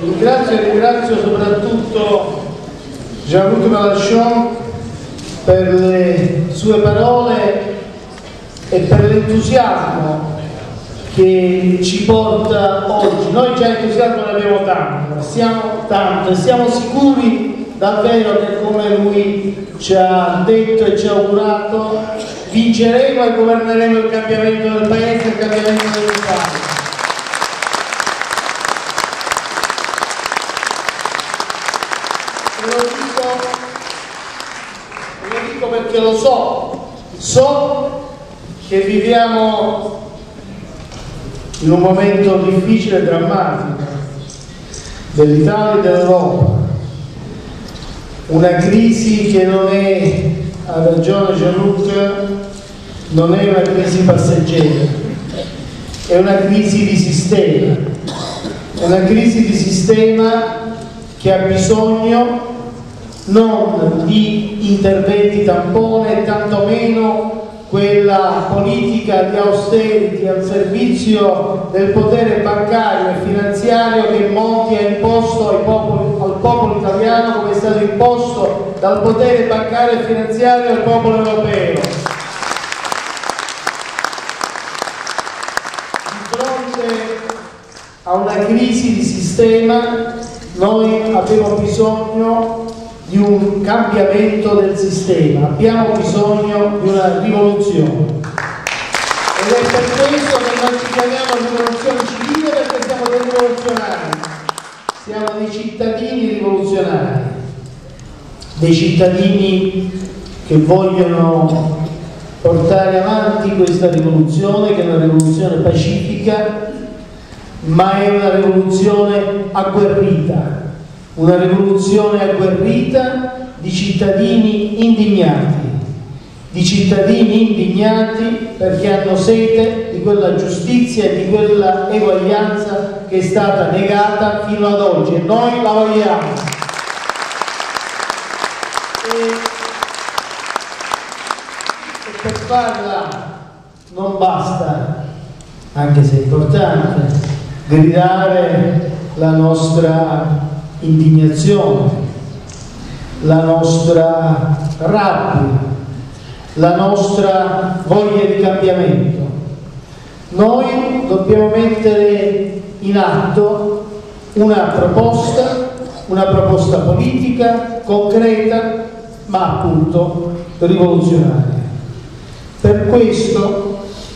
Ringrazio soprattutto Jean-Luc Mélenchon per le sue parole e per l'entusiasmo che ci porta oggi. Noi già entusiasmo ne abbiamo tanto e siamo sicuri davvero che, come lui ci ha detto e ci ha augurato, vinceremo e governeremo il cambiamento del Paese e il cambiamento dell'Italia. Lo dico perché lo so che viviamo in un momento difficile e drammatico dell'Italia e dell'Europa, una crisi che non è, ha ragione Jean-Luc, non è una crisi passeggera, è una crisi di sistema, è una crisi di sistema che ha bisogno non di interventi tampone, tantomeno quella politica di austerity al servizio del potere bancario e finanziario che Monti ha imposto al popolo italiano, come è stato imposto dal potere bancario e finanziario al popolo europeo. Di fronte a una crisi di sistema noi abbiamo bisogno di un cambiamento del sistema, abbiamo bisogno di una rivoluzione. Ed è per questo che noi ci chiamiamo rivoluzione civile, perché siamo dei rivoluzionari, siamo dei cittadini rivoluzionari, dei cittadini che vogliono portare avanti questa rivoluzione, che è una rivoluzione pacifica, ma è una rivoluzione agguerrita. Una rivoluzione agguerrita di cittadini indignati perché hanno sete di quella giustizia e di quella eguaglianza che è stata negata fino ad oggi, e noi la vogliamo. E per farla non basta, anche se è importante, gridare la nostra indignazione, la nostra rabbia, la nostra voglia di cambiamento. Noi dobbiamo mettere in atto una proposta politica concreta, ma appunto rivoluzionaria. Per questo,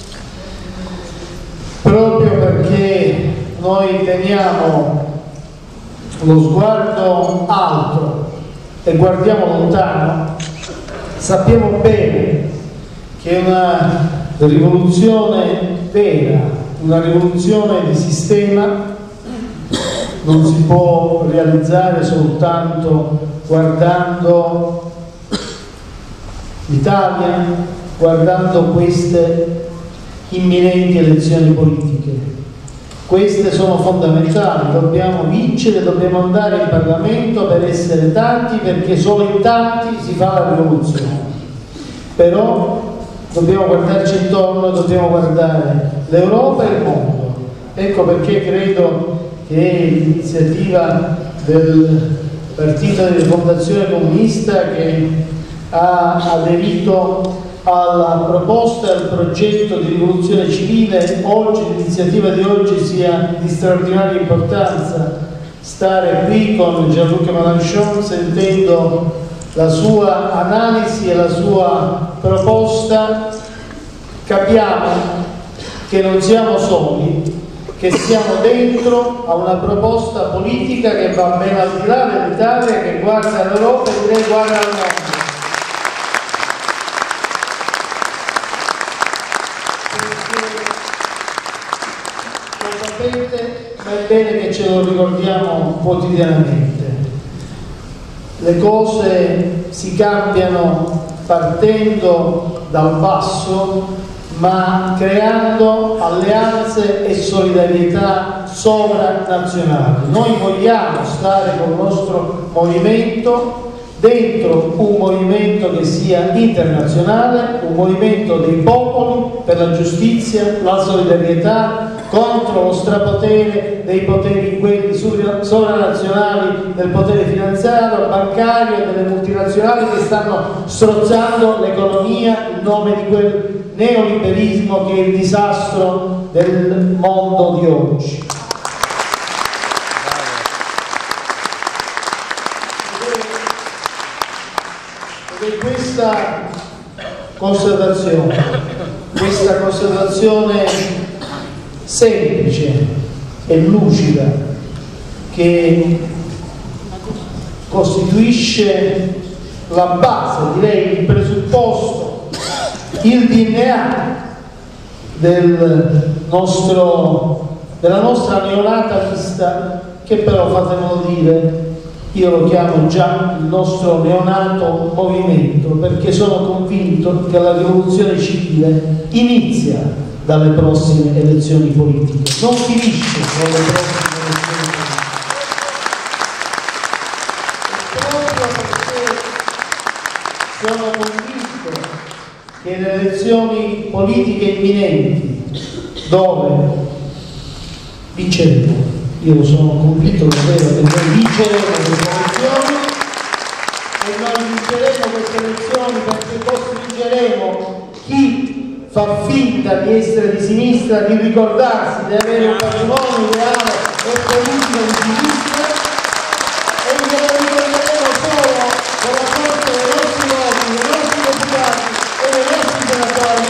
proprio perché noi teniamo lo sguardo alto e guardiamo lontano, sappiamo bene che una rivoluzione vera, una rivoluzione di sistema non si può realizzare soltanto guardando l'Italia, guardando queste imminenti elezioni politiche. Queste sono fondamentali, dobbiamo vincere, dobbiamo andare in Parlamento per essere tanti, perché solo in tanti si fa la rivoluzione. Però dobbiamo guardarci intorno, dobbiamo guardare l'Europa e il mondo. Ecco perché credo che l'iniziativa del Partito di Rifondazione Comunista, che ha aderito alla proposta e al progetto di rivoluzione civile, oggi l'iniziativa di oggi sia di straordinaria importanza. Stare qui con Jean-Luc Mélenchon, sentendo la sua analisi e la sua proposta, capiamo che non siamo soli, che siamo dentro a una proposta politica che va ben al di là dell'Italia, che guarda l'Europa e direi guarda al mondo. Ma è bene che ce lo ricordiamo quotidianamente. Le cose si cambiano partendo dal basso, ma creando alleanze e solidarietà sovranazionali. Noi vogliamo stare con il nostro movimento dentro un movimento che sia internazionale, un movimento dei popoli per la giustizia, la solidarietà, contro lo strapotere dei poteri, quelli sovranazionali del potere finanziario, bancario e delle multinazionali che stanno strozzando l'economia in nome di quel neoliberismo che è il disastro del mondo di oggi. Ed è questa constatazione semplice e lucida che costituisce la base, direi il presupposto, il DNA della nostra neonata lista, che però, fatemelo dire, io lo chiamo già il nostro neonato movimento, perché sono convinto che la rivoluzione civile inizia dalle prossime elezioni politiche, non finisce con le prossime elezioni politiche. E proprio perché sono convinto che le elezioni politiche imminenti, dove vinceremo, io sono convinto davvero che noi vinceremo queste elezioni, e noi vinceremo queste elezioni perché costringeremo chi fa finta di essere di sinistra di ricordarsi di avere un patrimonio ideale e politico di sinistra, e glielo ricorderemo solo con la forza dei nostri voti, dei nostri deputati e dei nostri senatori.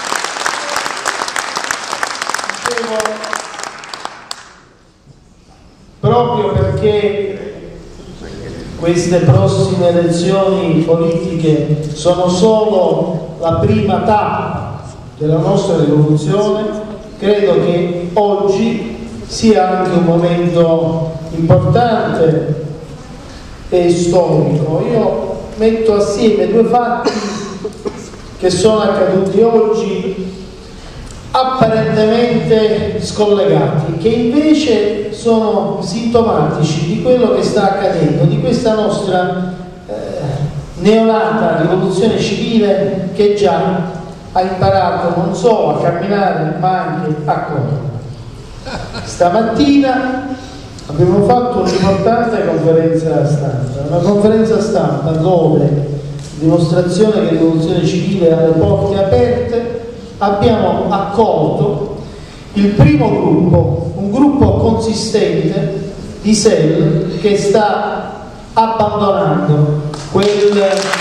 Proprio perché queste prossime elezioni politiche sono solo la prima tappa della nostra rivoluzione, credo che oggi sia anche un momento importante e storico. Io metto assieme due fatti che sono accaduti oggi, apparentemente scollegati, che invece sono sintomatici di quello che sta accadendo, di questa nostra neonata rivoluzione civile, che già ha imparato non solo a camminare ma anche a correre. Stamattina abbiamo fatto un'importante conferenza stampa, una conferenza stampa dove, dimostrazione che la rivoluzione civile ha le porte aperte, abbiamo accolto il primo gruppo, un gruppo consistente di SEL che sta abbandonando quel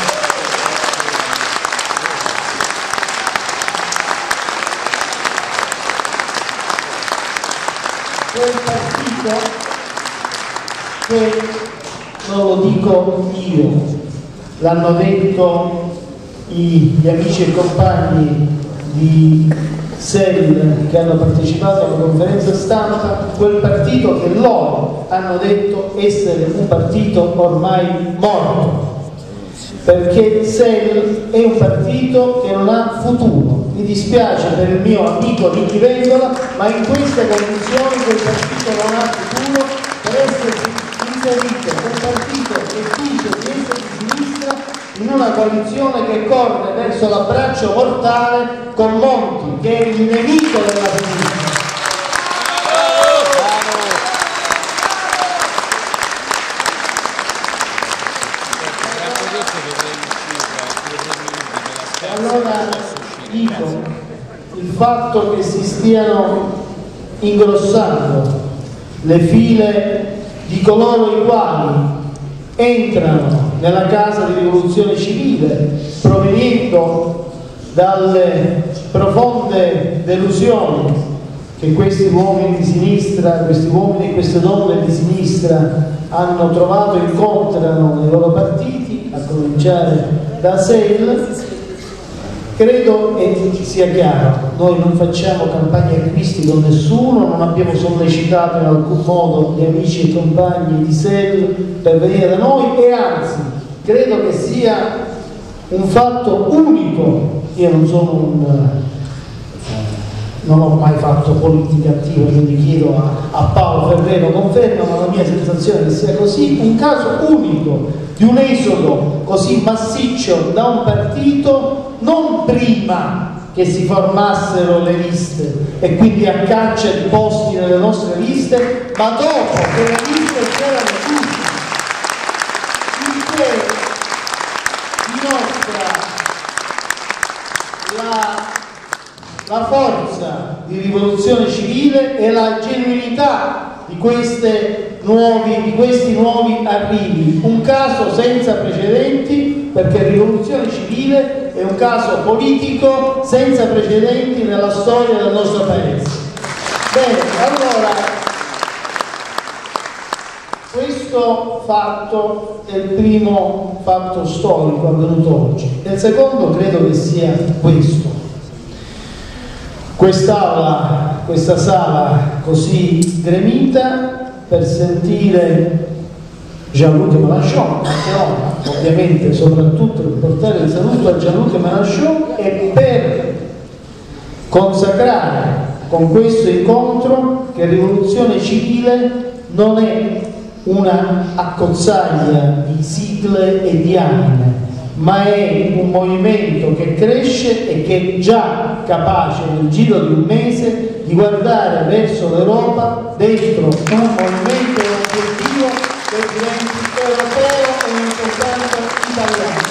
partito che, non lo dico io, l'hanno detto gli amici e compagni di SEL che hanno partecipato alla conferenza stampa, quel partito che loro hanno detto essere un partito ormai morto, perché SEL è un partito che non ha futuro. Mi dispiace per il mio amico Nichi Vendola, ma in queste condizioni quel partito non ha futuro per essersi inserito un partito che dice di essere di sinistra in una coalizione che corre verso l'abbraccio mortale con Monti, che è il nemico della sinistra. Allora dico, il fatto che si stiano ingrossando le file di coloro i quali entrano nella casa di rivoluzione civile proveniendo dalle profonde delusioni che questi uomini di sinistra, questi uomini e queste donne di sinistra hanno trovato e incontrano nei loro partiti, a cominciare da SEL, credo e sia chiaro, noi non facciamo campagne acquisti con nessuno, non abbiamo sollecitato in alcun modo gli amici e compagni di SEL per venire da noi, e anzi credo che sia un fatto unico. Io non sono non ho mai fatto politica attiva, quindi chiedo a Paolo Ferrero conferma, ma la mia sensazione è che sia così, un caso unico di un esodo così massiccio da un partito non prima che si formassero le liste e quindi a caccia di posti nelle nostre liste, ma dopo che le liste rivoluzione civile e la genuinità di questi nuovi arrivi. Un caso senza precedenti, perché rivoluzione civile è un caso politico senza precedenti nella storia del nostro paese. Bene, allora questo fatto è il primo fatto storico avvenuto oggi. E il secondo credo che sia questo. Questa sala così gremita per sentire Jean-Luc Mélenchon, ovviamente soprattutto per portare il saluto a Jean-Luc Mélenchon e per consacrare con questo incontro che rivoluzione civile non è una accozzaglia di sigle e di anime, ma è un movimento che cresce e che è già capace nel giro di un mese di guardare verso l'Europa dentro un movimento e un obiettivo che diventi europeo e non soltanto italiano.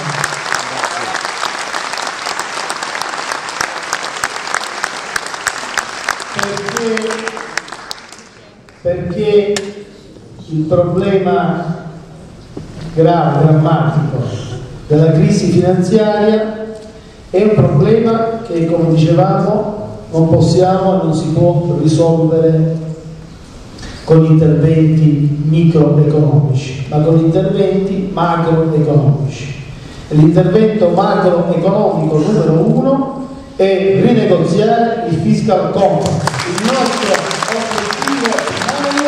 Perché il problema grave, drammatico della crisi finanziaria è un problema che, come dicevamo, non possiamo e non si può risolvere con interventi microeconomici, ma con interventi macroeconomici. L'intervento macroeconomico numero uno è rinegoziare il fiscal compact. Il nostro obiettivo primario,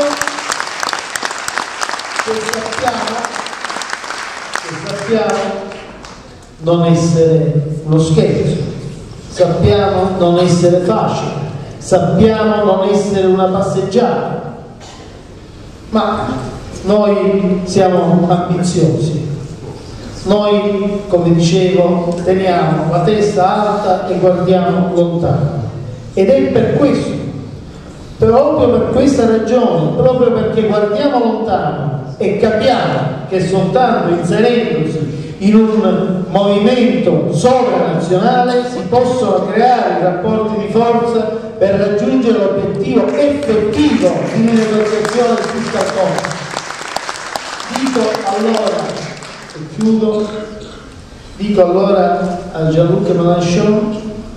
che sappiamo non essere uno scherzo, sappiamo non essere facile, sappiamo non essere una passeggiata, ma noi siamo ambiziosi, noi, come dicevo, teniamo la testa alta e guardiamo lontano, ed è per questo, proprio per questa ragione, proprio perché guardiamo lontano e capiamo che soltanto inserendosi in un movimento sovranazionale si possono creare i rapporti di forza per raggiungere l'obiettivo effettivo di negoziazione del fiscal compact. Dico allora, e chiudo, dico allora a Jean-Luc Mélenchon,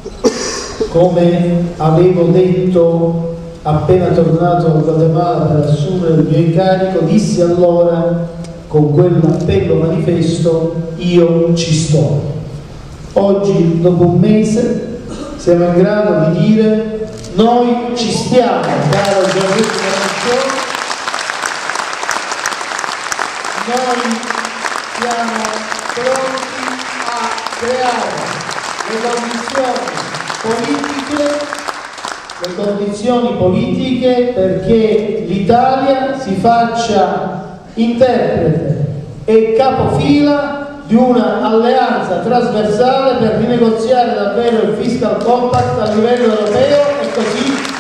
come avevo detto appena tornato a Guatemala per assumere il mio incarico, dissi allora con quell'appello manifesto: io ci sto. Oggi, dopo un mese, siamo in grado di dire: noi ci stiamo, caro Jean-Luc Mélenchon, noi siamo pronti a creare le condizioni politiche perché l'Italia si faccia interprete e capofila di una alleanza trasversale per rinegoziare davvero il fiscal compact a livello europeo, e così